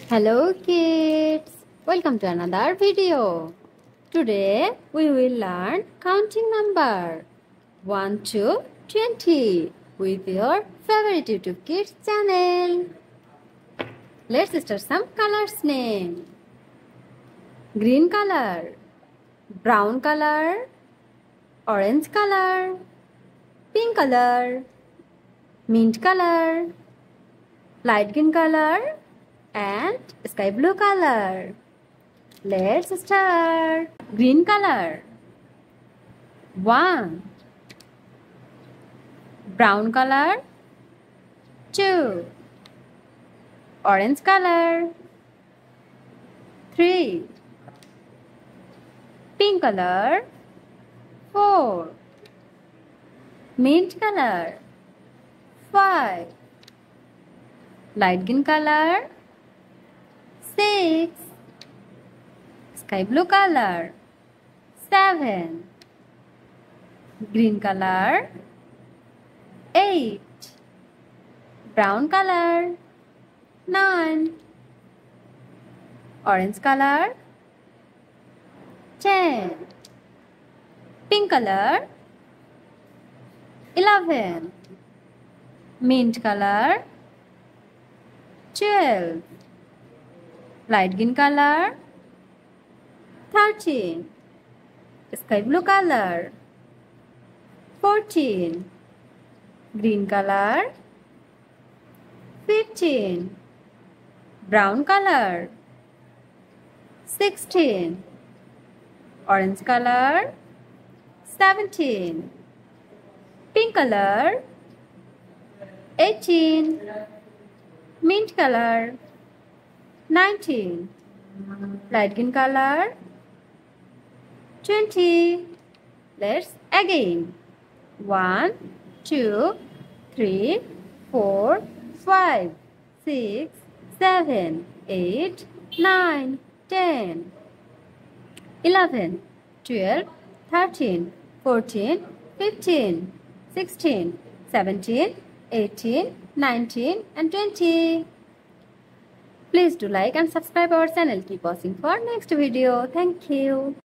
Hello kids, welcome to another video. Today we will learn counting number 1 to 20 with your favorite YouTube Kids channel. Let's start some colors name. Green color, brown color, orange color, pink color, mint color, light green color and sky blue color. Let's start. Green color 1, brown color 2, orange color 3, pink color 4, mint color 5, light green color 6, sky blue color 7, green color 8, brown color 9, orange color 10, pink color 11, mint color 12, light green color 13, sky blue color 14, green color 15, brown color 16, orange color 17, pink color 18, mint color 19, light green color 20. Let's again. 1, 2, 3, 4, 5, 6, 7, 8, 9, 10, 11, 12, 13, 14, 15, 16, 17, 18, 19 and 20. Please do like and subscribe our channel. Keep watching for next video. Thank you.